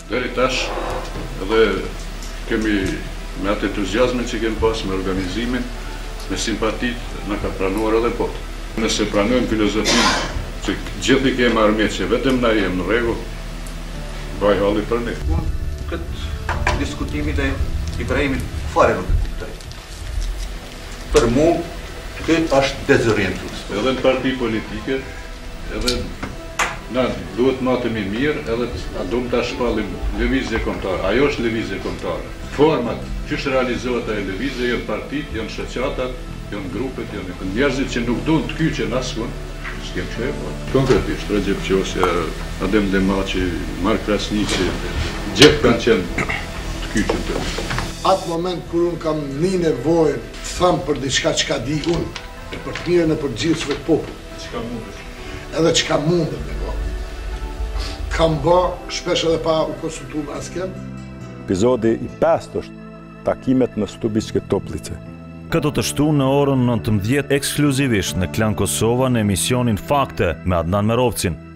Deri tash edhe kemi me atë entuziazmin që kemi pas me organizimin, me simpatit na ka pranuar edhe botë. Nëse pranojmë filozofinë që gjithë i kemi armiq që vetëm na jemi në rregull, vaj halli për ne. Këtë diskutimit e Ibrahimit fare nuk e kuptoj. Për mu, këtë është dezorientues. Edhe në parti politike, edhe na duhet matemi mirë, edhe duhet ta shpallim lëvizje kombëtare. Ajo është lëvizje kombëtare. Format çish realizohet ajo lëvizje, janë partitë, janë shoqatat, janë grupet, janë njerëzit që nuk duan të kyçen askund. S'kem çfarë. Konkretisht, Recep Qosja, Adem Demaçi, Mark Krasniqi, gjithë kanë qenë të kyçën të. Atë moment kur unë kam një nevojë të thamë për diçka që ka di unë, e për të mirën e për gjithësve të popullit. Çka mundesh? Edhe çka mundet me bë. Kam bë shpesh edhe pa u konsultuar me asken. Epizodi i 5 është takimet në Stubičke Toplice. Këto të shtu në orën 19 ekskluzivisht në Klan Kosova në emisionin Fakte me Adnan Merovcin.